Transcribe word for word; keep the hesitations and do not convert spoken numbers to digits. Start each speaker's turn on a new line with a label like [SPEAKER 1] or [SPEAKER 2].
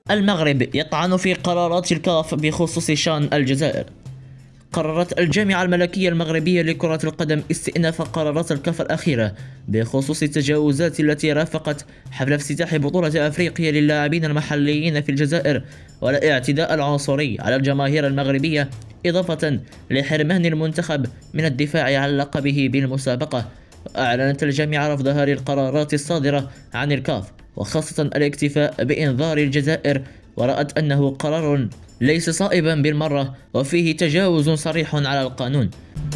[SPEAKER 1] المغرب يطعن في قرارات الكاف بخصوص شان الجزائر. قررت الجامعة الملكية المغربية لكرة القدم استئناف قرارات الكاف الأخيرة بخصوص التجاوزات التي رافقت حفل افتتاح بطولة أفريقيا للاعبين المحليين في الجزائر، والاعتداء العنصري على الجماهير المغربية، إضافة لحرمان المنتخب من الدفاع عن لقبه بالمسابقة. أعلنت الجامعة رفض هذه القرارات الصادرة عن الكاف، وخاصة الاكتفاء بإنذار الجزائر، ورأت أنه قرار ليس صائبا بالمرة وفيه تجاوز صريح على القانون.